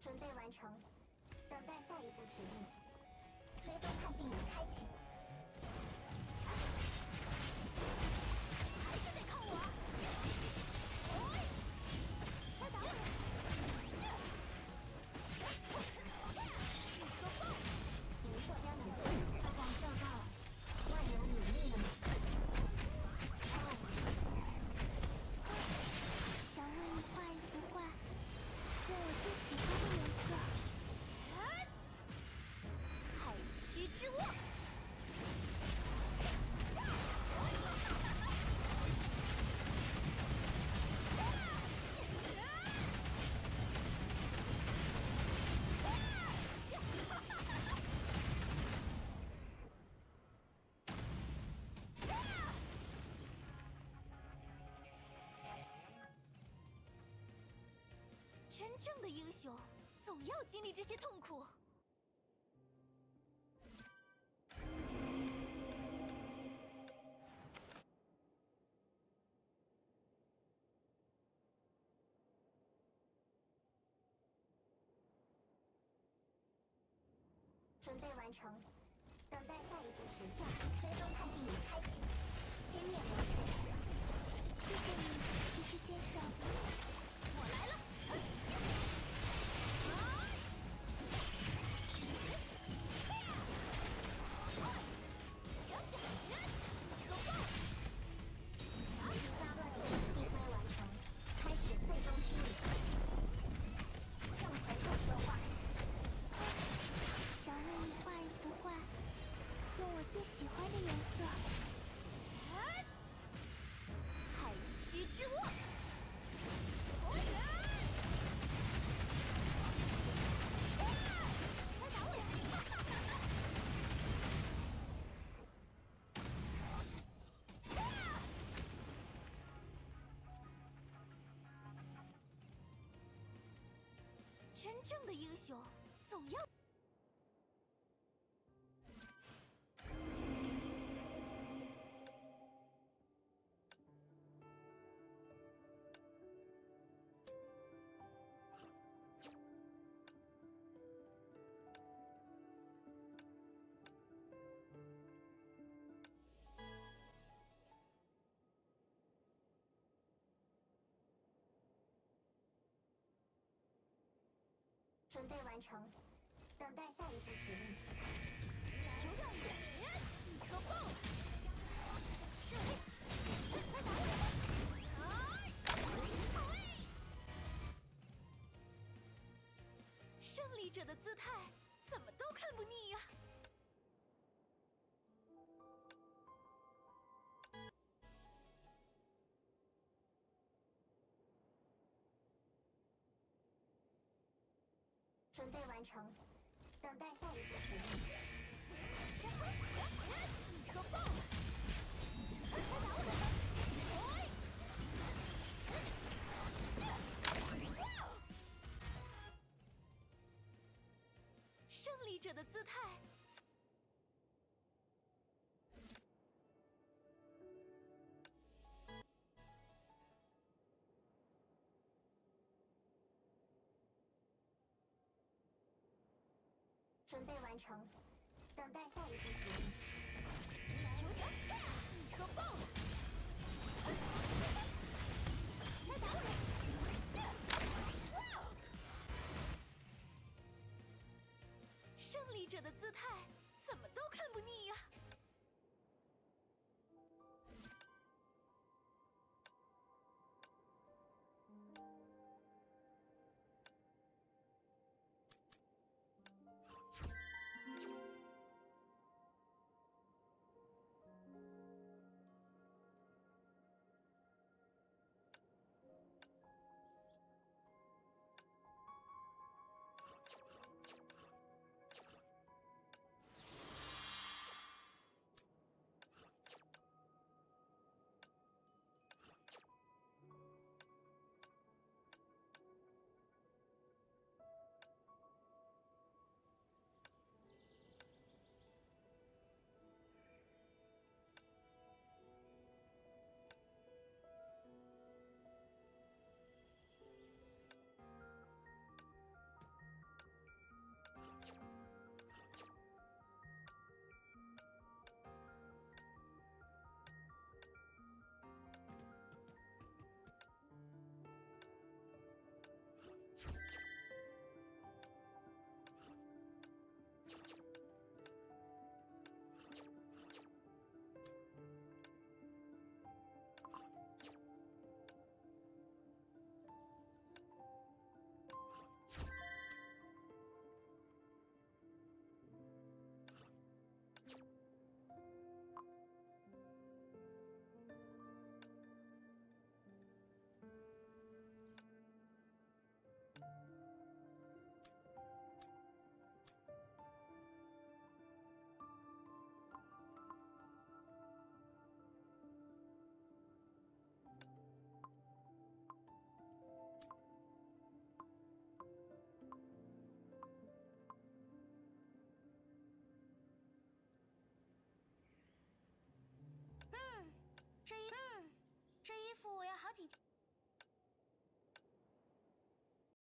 准备完成，等待下一步指令。追踪判定已开启。 还是得靠我。哎，快打我！你说爆！ 无作标能力，感受到万有引力了吗？ 想为你画一幅画，用我最喜欢的颜色。 太虚之握。真正的英雄总要经历这些痛苦。 准备完成，等待下一步指令。追踪判定已开启，歼灭模式。 谢谢你，骑士先生。 我来了。说爆！ 紧急发落点定位完成，开始最终清理。用拳头说话。 想为你画一幅画，用我最喜欢的颜色。 太虚之握。快打我！真正的英雄总要。 准备完成，等待下一步指令。 有点远，你说爆了！是快打我！胜利者的姿态怎么都看不腻呀！ 准备完成，等待下一步指令。 你说爆了！快打我！胜利者的姿态。 准备完成，等待下一步指令。 有点你说爆了！快打我！胜利者的姿态怎么都看不腻呀！ 几件。